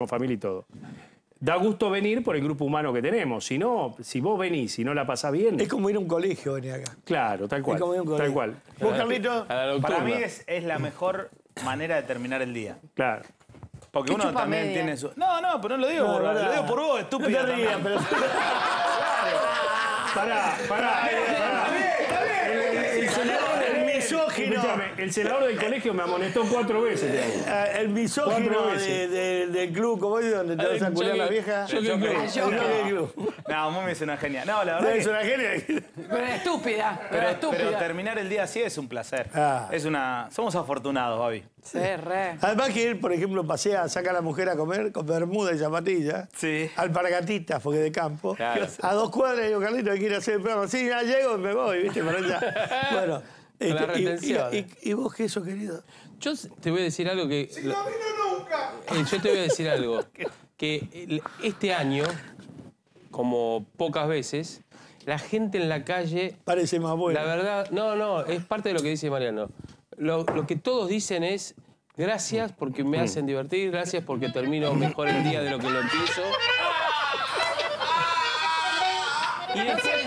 con familia y todo. Da gusto venir por el grupo humano que tenemos. Si no, si vos venís y no la pasás bien... Es como ir a un colegio venir acá. Claro, tal cual. Es como ir a un colegio. Tal cual. ¿Vos, Carlito? Para mí es la mejor manera de terminar el día. Claro. Porque uno también tiene su... No, pero no lo digo, lo digo por vos, estúpido. No te rías, pero... Pará. Escúchame, el senador del colegio me amonestó 4 veces. El misógino del club, como es donde te vas a culiar la vieja. No, Mumi es una genia. No, la verdad es una genia. Pero estúpida, pero terminar el día así es un placer. Somos afortunados, Babi. Sí, re. Además que él, por ejemplo, pasea, saca a la mujer a comer con bermuda y zapatilla. Sí. Alpargatitas, porque de campo. Claro. A 2 cuadras, digo, Carlito, hay que ir a hacer el programa. Sí, ya llego y me voy, ¿viste? Para allá. Bueno. La retención. ¿Y vos qué eso, querido? Yo te voy a decir algo que... Si no vino nunca. Yo te voy a decir algo. Que este año, como pocas veces, la gente en la calle... Parece más bueno. La verdad... No, es parte de lo que dice Mariano. Lo que todos dicen es... Gracias porque me hacen divertir, gracias porque termino mejor el día de lo que lo empiezo. Y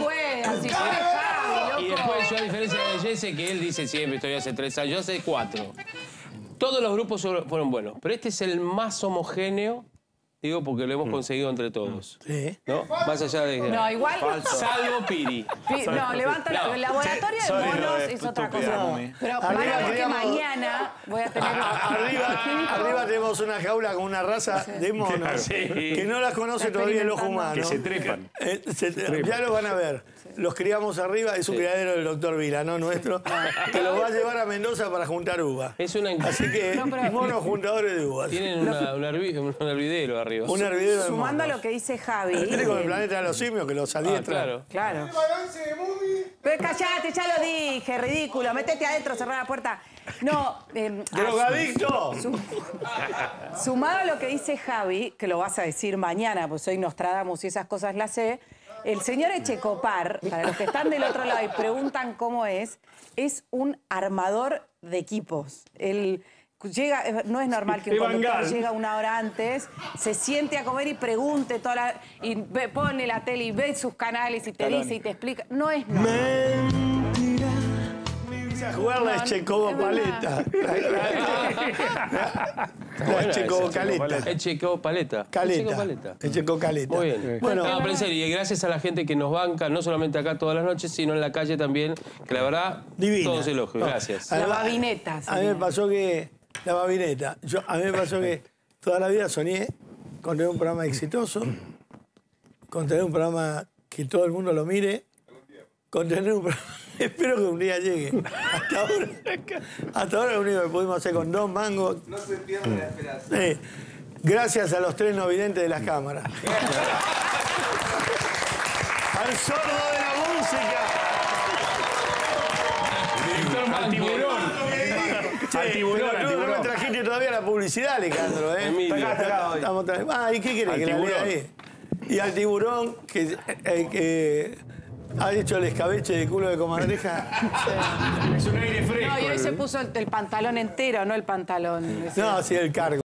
después yo, a diferencia de Jesse, que él dice siempre, estoy hace 3 años, yo hace 4. Todos los grupos fueron buenos, pero este es el más homogéneo, digo, porque lo hemos conseguido entre todos. Sí. ¿No? Más allá de... No, igual... Salvo Piri. No, levanta el laboratorio de monos es otra cosa. Pero para que mañana voy a tener... Arriba tenemos una jaula con una raza de monos que no las conoce todavía el ojo humano. Que se trepan. Ya lo van a ver. Los criamos arriba, es un criadero del doctor Vila, no nuestro, que los va a llevar a Mendoza para juntar uva. Es una... Así que, monos juntadores de uvas. Tienen un hervidero arriba. Un hervidero de Sumando a monos. lo que dice Javi... Tiene con el planeta de los simios, que los adiestra. Claro. El balance de Mumi. Pero callate, ya lo dije, ridículo. Métete adentro, cerrá la puerta. No... ¡Drogadicto! Sumado a lo que dice Javi, que lo vas a decir mañana, pues soy Nostradamus y esas cosas las sé, el señor Echecopar, para los que están del otro lado y preguntan cómo es un armador de equipos. Él llega, no es normal que un conductor llega 1 hora antes, se siente a comer y pregunte y pone la tele y ve sus canales y te dice y te explica. No es normal. A jugar la Echecobo Paleta. La Echecobo Caleta. Echecobo Paleta. Echecobo Caleta. Muy bien. Bueno, pero en serio, y gracias a la gente que nos banca, no solamente acá todas las noches, sino en la calle también, que la verdad, divina. todos elogios. Gracias. La babineta. A mí me pasó que... La babineta. A mí me pasó que toda la vida soñé con tener un programa exitoso, con tener un programa que todo el mundo lo mire, con tener un programa... Espero que un día llegue. Hasta ahora lo único que pudimos hacer con 2 mangos. No se pierda la esperanza. Gracias a los 3 no videntes de las cámaras. Al sordo de la música. Al tiburón. Al tiburón. No me trajiste todavía la publicidad, Alejandro. ¿Y qué querés que la lea ahí? Y al tiburón que ha dicho el escabeche de culo de comadreja. Es un aire fresco. No, y hoy se puso el pantalón entero, no el pantalón. No, sí, el cargo.